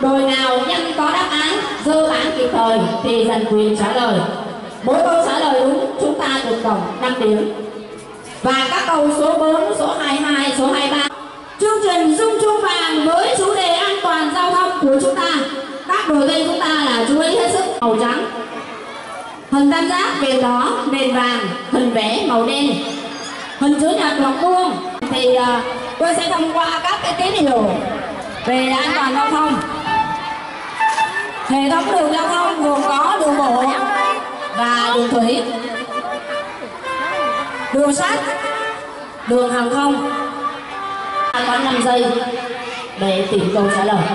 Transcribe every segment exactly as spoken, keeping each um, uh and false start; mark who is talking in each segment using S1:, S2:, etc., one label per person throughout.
S1: Đội nào nhanh có đáp án dơ án kịp thời thì giành quyền trả lời. Mỗi câu trả lời đúng chúng ta được tổng năm điểm. Và các câu số bốn, số hai mươi hai, số hai mươi ba. Chương trình Dung Chuông Vàng với chủ đề an toàn giao thông của chúng ta, các đội gây chúng ta là chú ý hết sức. Màu trắng, hình tam giác viền đỏ, nền vàng, hình vẽ màu đen, hình chữ nhật hoặc vuông. Thì uh, tôi sẽ thông qua các cái tín hiệu về an toàn giao thông. Hệ thống đường giao thông gồm có đường bộ và đường thủy, đường sắt, đường hàng không. Có năm giây để tìm câu trả lời.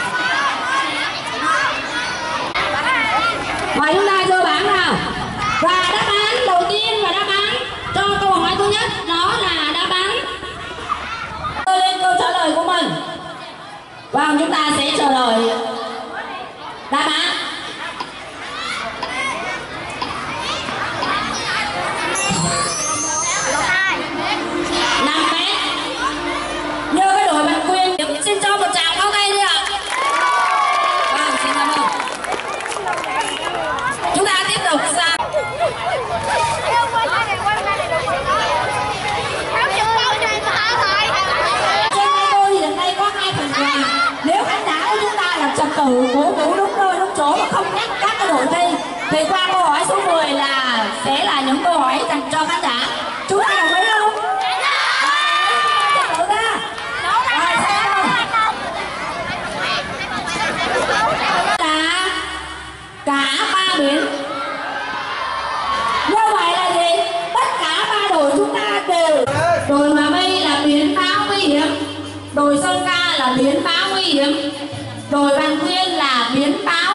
S1: Mời chúng ta dơ bảng nào. Và đáp án đầu tiên và đáp án cho câu hỏi thứ nhất đó là đáp án. Dơ lên câu trả lời của mình. Và chúng ta sẽ trả lời đáp án. năm mét. Nhớ cái đội Văn Quyên xin cho một tràng pháo tay đi ạ. Vâng, xin cảm ơn. Chúng ta tiếp tục sang. Trên tay tôi thì đây có hai phần quà. Nếu khán giả của chúng ta làm trật tự, cổ vũ đúng nơi đúng chỗ và không nhắc các cái đội thi thì qua câu hỏi số mười là sẽ là những câu hỏi dành cho khán giả. Chúng ta đồng ý không? Cả ba biển. Như vậy là gì? Tất cả ba đội chúng ta đều. Đội Hòa Mây là biển báo nguy hiểm, đội Sơn Ca là biển báo nguy hiểm, đội Văn Quyên là biển báo.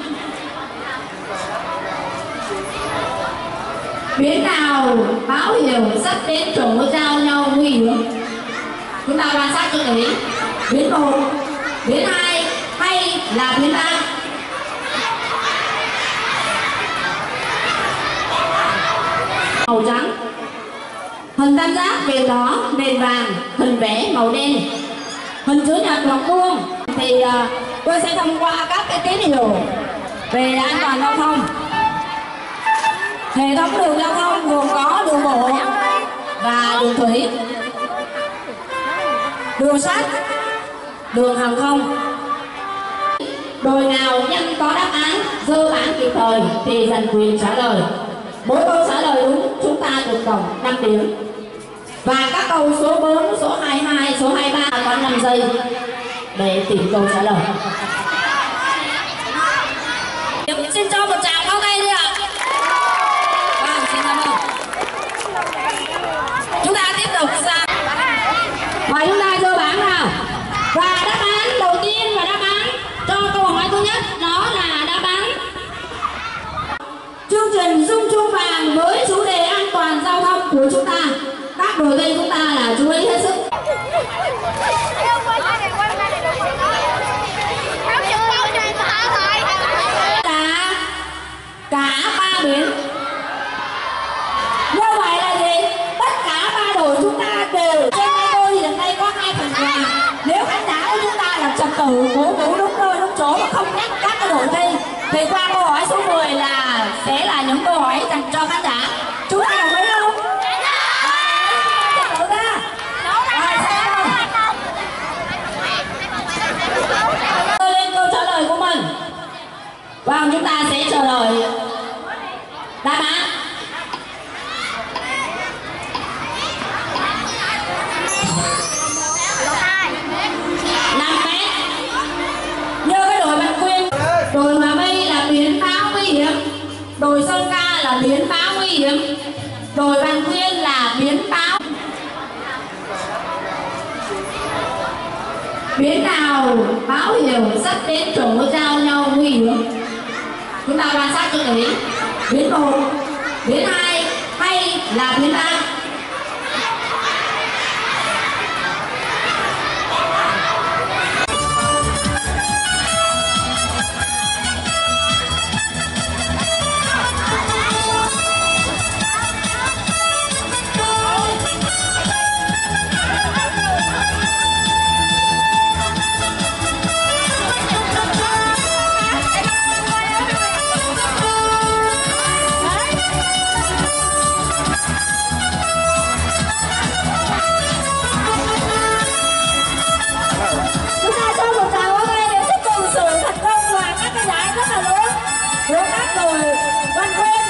S1: Biển nào báo hiệu sắp đến chỗ giao nhau nguy hiểm? Chúng ta quan sát cho kỹ. Biển một, biển hai hay là biển ba? Màu trắng, hình tam giác viền đỏ, nền vàng, hình vẽ màu đen, hình chữ nhật hoặc vuông. Thì uh, tôi sẽ thông qua các cái tín hiệu về an toàn giao thông. Hệ thống đường giao thông gồm có đường bộ và đường thủy, đường sắt, đường hàng không. Đội nào nhanh có đáp án dơ án kịp thời thì giành quyền trả lời. Mỗi câu trả lời đúng chúng ta được tổng năm điểm. Và các câu số bốn, số hai mươi hai, số hai mươi ba có năm giây để tìm câu trả lời. Xin cho một tràng pháo tay đi ạ. Vâng, xin cảm ơn. Chúng ta tiếp tục sang. Mời chúng ta dơ bảng nào. Và đáp án đầu tiên và đáp án cho câu hỏi thứ nhất đó là đáp án. Chương trình Dung Chuông Vàng với chủ đề an toàn giao thông của chúng ta, các đội gây chúng ta là chú ý hết sức. Cả cả ba biển. Như vậy là gì? Tất cả ba đội chúng ta đều. Trên tay tôi thì đây có hai phần quà. Nếu khán giả của chúng ta làm trật tự, cổ vũ đúng nơi đúng chỗ và không nhắc các cái đội thi thì qua câu hỏi số mười là sẽ là những câu hỏi dành cho khán giả. Chúng ta đồng ý không? Tự ra. Tôi lên câu trả lời của mình. Và chúng ta sẽ trả lời đáp án. năm mét. Như cái đội Văn Quyên, đội Hòa Mây là biển báo nguy hiểm, đội Sơn Ca là biển báo nguy hiểm, đội Văn Quyên là biển báo. Biển nào báo hiệu sắp đến chỗ giao nhau nguy hiểm? Chúng ta quan sát cho kỹ. Biển một, biển hai hay là biển ba? của các người Văn Khuyên.